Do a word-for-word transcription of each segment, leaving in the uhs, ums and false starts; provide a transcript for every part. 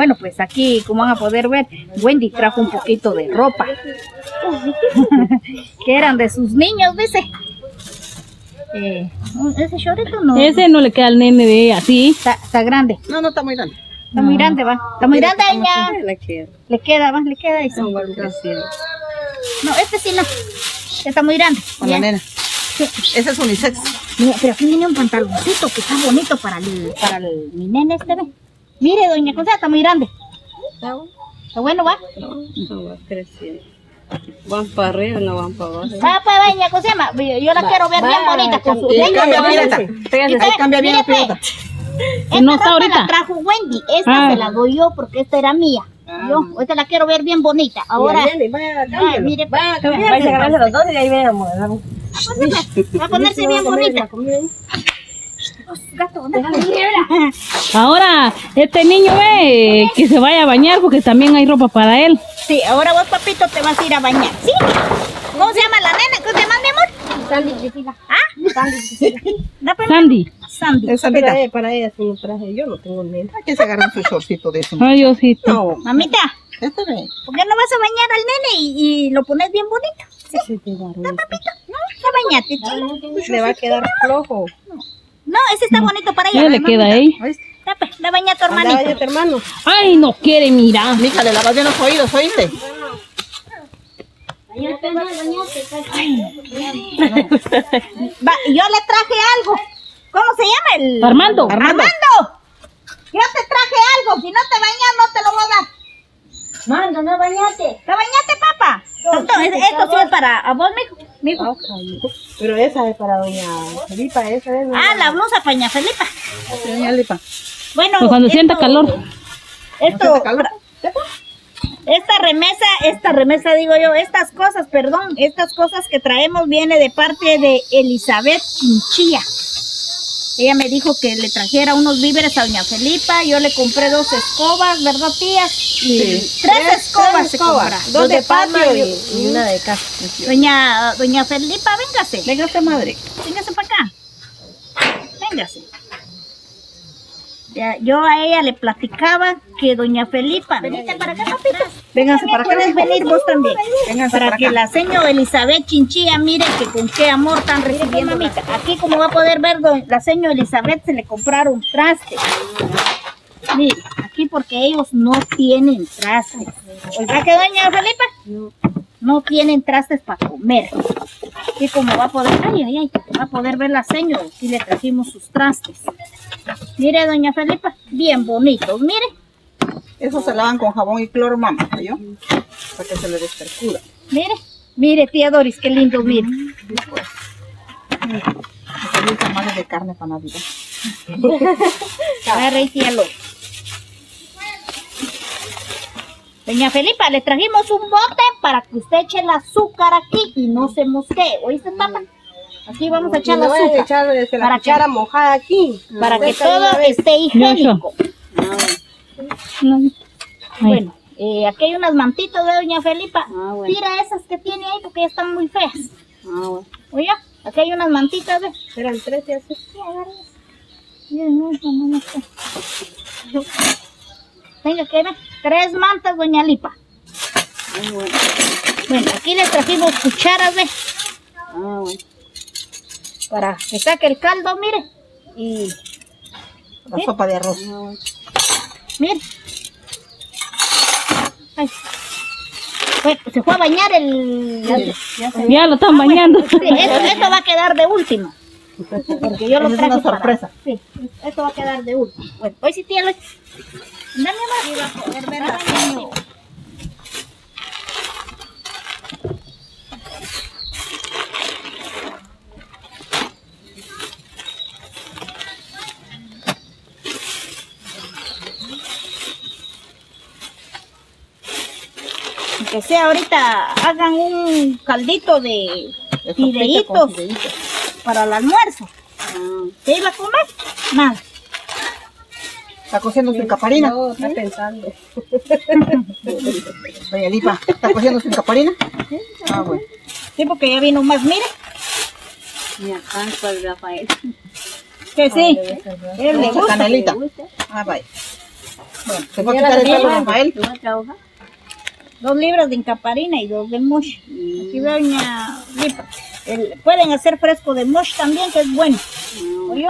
Bueno, pues aquí, como van a poder ver, Wendy trajo un poquito de ropa. Que eran de sus niños, dice. Eh, ¿Ese shortito no? Ese no le queda al nene de ella, ¿sí? Está, está grande. No, no está muy grande. Está muy grande, va. Está muy grande, ella. Le queda. Le queda, va, le queda. Eso. No, este sí no. Está muy grande. Con la nena. Sí. Ese es unisex. Mira, pero aquí viene un pantaloncito que está bonito para el, para el, mi nene este, ve. Mire, doña José, está muy grande. ¿Está bueno, va? No, no va creciendo. Van para arriba, no van para abajo. Ah, pues, doña José, yo, yo la va, quiero ver va, bien bonita con su... Y cambia pirata. Ahí cambia bien la pirata. Esta no está ahorita. La trajo Wendy. Esta ah. se la doy yo porque esta era mía. Ah. Yo, esta la quiero ver bien bonita. Ahora, Jenny, vaya, ay, mire, vaya, vaya a agarrarse los dos y ahí veamos. Va a ponerse bien bonita. Gato, ahora, este niño ve que se vaya a bañar porque también hay ropa para él. Sí, ahora vos, papito, te vas a ir a bañar. ¿Sí? ¿Cómo se llama la nena? ¿Cómo se llama, mi amor? Sandy Priscila. ¿Ah? Sandy Priscila. Sandy. Sandy. Esa para, ella, para ella, sin traje, yo no tengo nena. ¿A quién se agarra su shortcito de eso? Ay, Diosito. No. Mamita, Este ve. ¿por qué no vas a bañar al nene y, y lo pones bien bonito? Sí, sí, sí. No, papito, no, no bañate, chico. Le va a quedar flojo. No, ese está bonito para ella. ¿Qué le queda ahí? Le baña a tu hermanito. Baña a tu hermano. Ay, no quiere mirar. Mija, le lavas bien los oídos, ¿oíste? Va, yo le traje algo. ¿Cómo se llama el? Armando. Armando. Armando. Yo te traje algo. Si no te bañas, no te lo voy a dar. Mando, no bañate. ¿Te bañaste, papá? No, esto, es, esto sí es para a vos, mijo. mijo. Okay. Pero esa es para doña Felipa, esa es. Ah, la blusa para doña Felipa. Doña Lipa. Bueno, pues cuando esto, sienta calor. Esto, calor. Esta remesa, esta remesa digo yo, estas cosas, perdón, estas cosas que traemos viene de parte de Elizabeth Chinchilla. Ella me dijo que le trajera unos víveres a doña Felipa, yo le compré dos escobas, ¿verdad, tías? Sí. Tres, tres escobas, tres escobas, dos de, de patio y, y una de casa. Doña, doña Felipa, véngase. Véngase, madre. Véngase para acá. Véngase. Ya, yo a ella le platicaba que doña Felipa, venite para acá, papito. Vénganse para acá. Puedes venir vos también. Vénganse para, para que acá. la señora Elizabeth Chinchilla mire que con qué amor están recibiendo. Mamita. Aquí, como va a poder ver, la señora Elizabeth se le compraron trastes. Mire, aquí porque ellos no tienen trastes. ¿Oiga que doña Felipa? No. No tienen trastes para comer. Y como va a poder, ay, ay, ay, va a poder ver la señora, aquí le trajimos sus trastes. Mire, doña Felipa, bien bonitos, mire. Eso se lavan con jabón y cloro, mamá, ¿yo? Para que se le despercura. Mire, mire, tía Doris, qué lindo, mire. Mire, tamales de carne para Navidad. Agarra y tía Lo. Doña Felipa, le trajimos un bote para que usted eche el azúcar aquí y no se mosquee. ¿Oíste, papá? Aquí vamos a echar el azúcar. Echar, este, la para cuchara que, mojada aquí. Para que todo esté higiénico. No. Bueno, eh, aquí hay unas mantitas de doña Felipa. Ah, bueno. Tira esas que tiene ahí porque ya están muy feas. Ah, bueno. Oye, aquí hay unas mantitas de... Eran tres y así. Sí, agarra. No, no, no, no, no. Venga, que ven. Tres mantas, doña Lipa. Ah, bueno. Bueno, aquí les trajimos cucharas, ve. Ah, bueno. Para que saque el caldo, mire. Y... La ¿sí? sopa de arroz. Ah, bueno. Mire. Ay. Bueno, se fue a bañar el... Sí, ya, se... ya lo están bañando. Sí, esto, esto va a quedar de último. Porque yo lo traje es una sorpresa. Para... Sí, esto va a quedar de último. Bueno, hoy sí tiene... Dame más. Iba a poder ver la señora. Que sea ahorita, hagan un caldito de fideitos para el almuerzo. ¿Qué iba a comer? Nada. ¿Está cociendo su caparina? No, está pensando. Doña Lipa, ¿está cociendo su caparina? Ah, bueno. Sí, porque ya vino más, mire. Mi alcanza el Rafael. Que sí. Él le gusta. Canelita. Ah, vaya. Bueno, se fue a quitar el pelo, Rafael. ¿Tú vas a trabajar? Dos libras de encaparina y dos de mosh. Aquí veo doña Lipa. El- pueden hacer fresco de mosh también, que es bueno. ¿Oyó?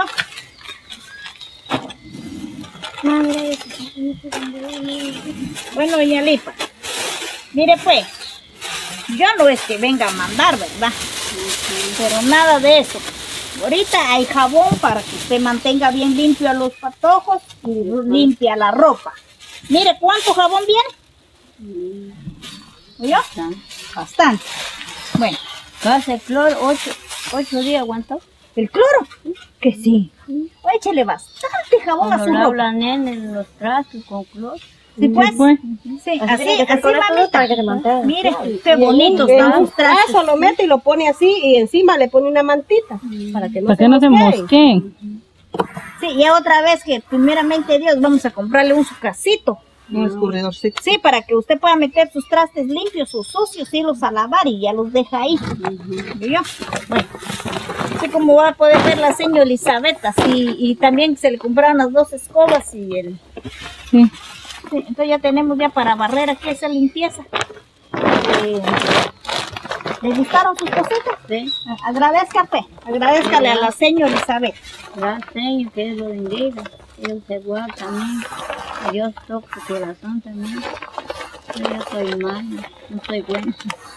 Bueno, doña Lipa. Mire pues, yo no es que venga a mandar, ¿verdad? Pero nada de eso. Ahorita hay jabón para que usted mantenga bien limpio los patojos y limpia la ropa. Mire cuánto jabón viene. ¿Oyó? Bastante. Bueno, Hace cloro, ocho, ocho días aguantó. el cloro, que sí. Échale bastante jabón a Cuando su lavo ropa. la nena en los trastos con cloro. Sí, pues. pues. Sí, así, tiene que así, correr todo mamita. para que se mantenga. Mire, qué Y bonitos en están un sus trastes. vaso lo mete y lo pone así y encima le pone una mantita para que no Para se que no se mosquee. mosqueen. Sí, y otra vez que primeramente Dios vamos a comprarle un sucasito. Un descubridorcito. Sí, para que usted pueda meter sus trastes limpios o sucios, irlos a lavar y ya los deja ahí. ¿Vio? Bueno, así como va a poder ver la señora Elizabeth, así, y también se le compraron las dos escobas y el... Sí. Sí, entonces ya tenemos ya para barrer aquí esa limpieza. Eh, ¿Le gustaron sus cositas? Sí. A- Agradezca, pues. Agradezcale a la señora Elizabeth. Ya Señor, que Dios lo bendiga. Dios te guarda también. Que Dios toque tu corazón también. Yo ya estoy mal, no estoy buena.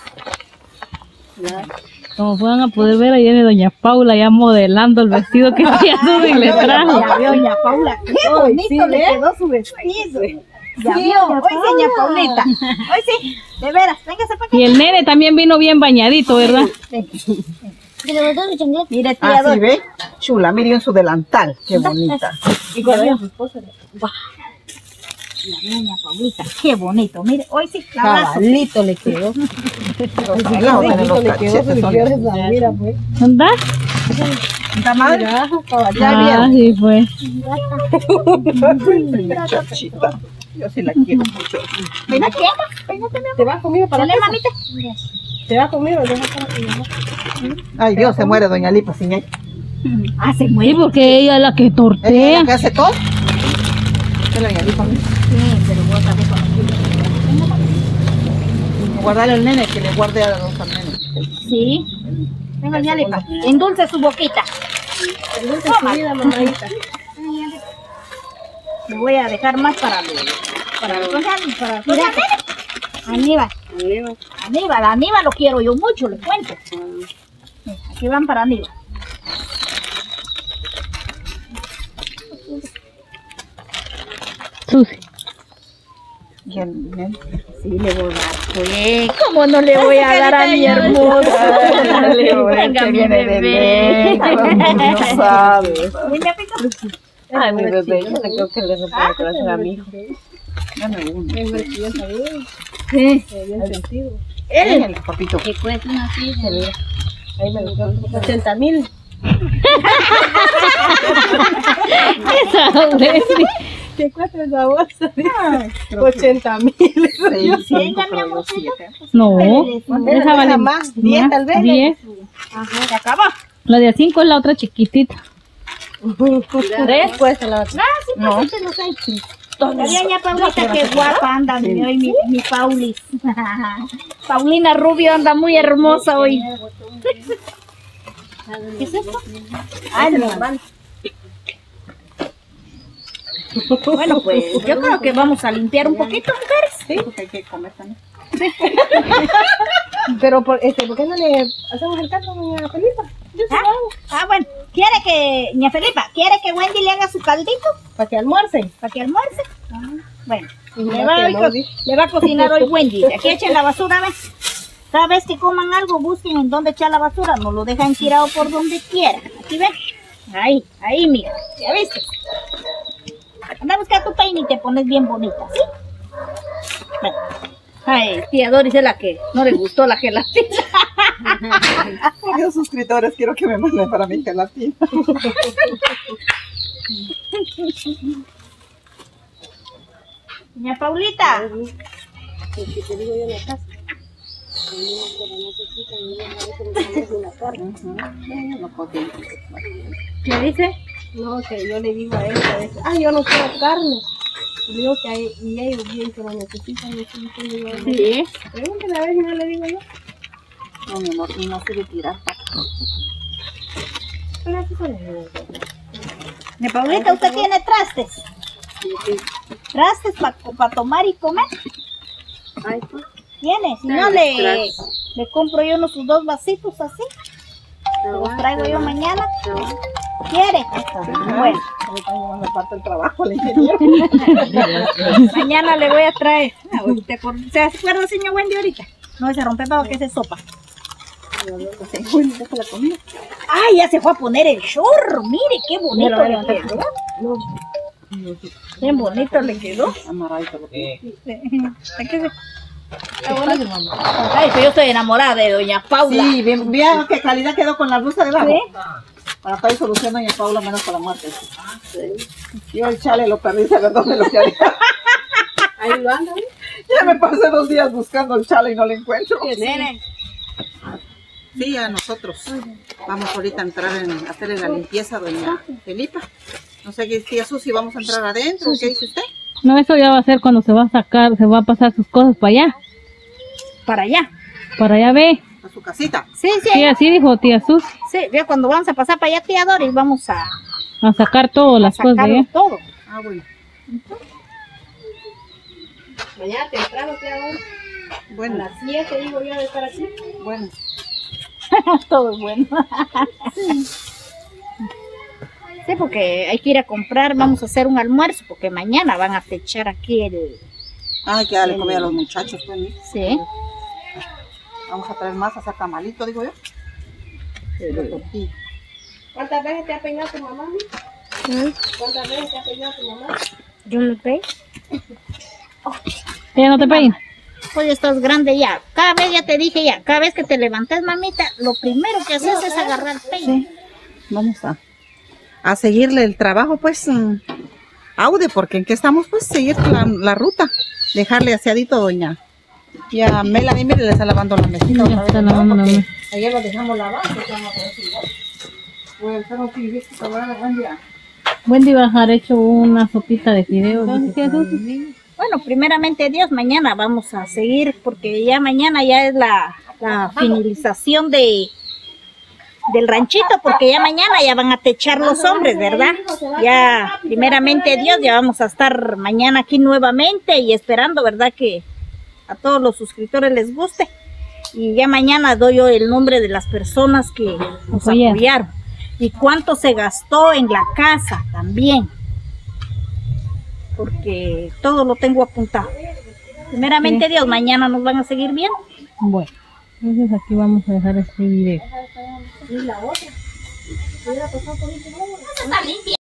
Gracias. Como puedan a poder ver, ahí viene doña Paula ya modelando el vestido que ella Susi le trajo. Ya vio, doña Paula, qué bonito le quedó su vestido. Ya vio, hoy sí, doña Paulita. Hoy sí, de veras, véngase para acá. Y el nene también vino bien bañadito, ¿verdad? Mire, tía Ah, sí, Dor- ve. Chula, miren su delantal. Qué bonita. Y con su esposa. Guau. La doña Paulita, qué bonito. Mire, hoy sí, la abrazo. Cabalito le quedó. Los tiene los cachetes, son- Mira, pues. ¿Anda? ¿Está madre? Mira, cabalito. Ah, sí, pues. Chachita. Yo sí la quiero mucho. Ven aquí, Emma, véngase, mi amor. ¿Te vas conmigo para Dale, la casa? mamita. ¿Te vas conmigo? Deja acá a tu mamá. Ay, Dios, se muere doña Lipa sin ella. Ah, se Sí, muere. porque ella es la que ¿Ella es tortea. la que hace todo? ¿Qué doña Lipa? Sí, pero vos también con Guardarle al nene, que le guarde a los al nene. Sí. Venga, doña Lipa. Endulce su boquita. Endulce su vida, mamadita. Le voy a dejar más para los... Para los... Para los... Aníbal. Arriba. Aníbal, Aníbal lo quiero yo mucho, le cuento. Aquí van para Aníbal. Susi. Y el nene. Sí, le voy a dar. Pues, ¿cómo no le voy a dar a mi hermosa? Venga, mi bebé. No sabes. Venga, pico. Ay, mi bebé, yo no creo que le rompa el corazón a mi hijo. Dame uno. Sí. Él, el papito. ¿Qué cuesta una silla? Ahí me lo ochenta mil. Esa Wendy. ¿Qué cuesta esa bolsa? ochenta mil. Venga, mi amor. No, Esa esa vale más. diez tal vez. diez. Se acabó. La de a cinco es la otra chiquitita. Tres cuesta la otra. No. Todavía doña Paulita, qué guapa anda mi, hoy mi, mi Paulis. Paulina Rubio anda muy hermosa hoy. ¿Qué es esto? Ah, no. Bueno, pues yo creo que vamos a limpiar un poquito, mujeres. Sí, porque hay que comer también. Pero, por, este, ¿por qué no le hacemos el caso a doña Felipa? Yo se lo hago. Ah, bueno. ¿Quiere que, doña Felipa, quiere que Wendy le haga su caldito Para que almuercen. para que almuerce? Bueno, Y le ya va, que hoy no, co- di- le va a cocinar hoy Wendy. Aquí echen la basura, ¿ves? Cada vez que coman algo, busquen en dónde echar la basura. No lo dejan tirado por donde quieran. Aquí ven. Ahí, ahí, mira. ¿Ya viste? Anda a buscar tu peine y te pones bien bonita, ¿sí? Bueno. Ay, tía Doris es la que no le gustó la gelatina. Por Dios, suscriptores, quiero que me manden para mi gelatina. Doña Paulita. ¿Qué dice? No, que yo le digo a ella, a veces, ah, yo no quiero carne. Digo que hay, y ellos bien que lo necesitan. No sé si digo, Sí. pregúntale a ver si no le digo yo. No, mi amor, y no se debe tirar. Pero aquí son los Mi Paulita, ¿usted tiene trastes? ¿Trastes para tomar y comer? Ay, pues, ¿Tiene? Si Sí, no, le, trastes. le compro yo unos sus dos vasitos así. Los traigo yo mañana. ¿Quiere? Bueno, Ahorita me falta el trabajo, le ingeniero. mañana le voy a traer. Ah, ¿te acuer- ¿Se acuerda, señor Wendy, ahorita? No, se rompe para que se sopa. ¡Ay, ya se fue a poner el short! Mire, qué bonito le quedó. Qué bonito le quedó. Amaradito. Sí. ¿Es que se- Está bonito. Ay, pero yo estoy enamorada de doña Paula. Sí, bien, bien, qué calidad quedó con la blusa debajo. ¿Sí? Para estar solución doña Paula menos para la muerte. Yo el chale lo perdí, ¿sabes dónde lo quedé? ahí lo andan. Ya me pasé dos días buscando el chale y no lo encuentro. Nene. Sí, a nosotros. Vamos ahorita a entrar en a hacerle la limpieza a doña Felipa. No sé qué tía Susi, vamos a entrar adentro. ¿Qué dice usted? No, eso ya va a ser cuando se va a sacar, se va a pasar sus cosas para allá. Para allá. Para allá ve. A su casita. Sí, sí, Sí, así dijo tía Sus. sí. Ya cuando vamos a pasar para allá, tía Doris, vamos a, A sacar todas a las cosas de sacarlo allá. todo. Ah, bueno. Mañana temprano, que hago. A Bueno, las siete digo yo de estar aquí. bueno. Todo es bueno. Sí, porque hay que ir a comprar, vamos a hacer un almuerzo, porque mañana van a techar aquí el... Ay, que darle comida a los muchachos, pues, ¿no? Sí. Vamos a traer más a hacer tamalito, digo yo. De tortilla. ¿Cuántas veces te ha peinado tu mamá? ¿Mm? ¿Cuántas veces te ha peinado tu mamá? Yo lo veo. ¿Ella no te peina? Pues ya estás grande ya. Cada vez ya te dije ya, cada vez que te levantes, mamita, lo primero que haces es agarrar el peine. Vamos a, a seguirle el trabajo, pues, mm, Aude, porque en qué estamos, pues, seguir la, la ruta. Dejarle aseadito a doña. Y a Melanie, mire, le está lavando la mesita. Ya otra vez, está ¿no? lavando la Porque mesa. ayer lo dejamos lavar, pues vamos a ver si igual. Pues, estamos aquí, ¿viste? Cabrón, buen día. Wendy va a dejar hecho una sopita de fideos. dice tía Sus. Bueno, primeramente Dios, mañana vamos a seguir, porque ya mañana ya es la, la finalización de del ranchito, porque ya mañana ya van a techar los hombres, ¿verdad? Ya, primeramente Dios, ya vamos a estar mañana aquí nuevamente y esperando, ¿verdad? Que a todos los suscriptores les guste. Y ya mañana doy yo el nombre de las personas que nos Apoyaron. apoyaron. Y cuánto se gastó en la casa también. Porque todo lo tengo apuntado. Primeramente Dios, mañana nos van a seguir viendo. Bueno, entonces aquí vamos a dejar este video. Está limpia.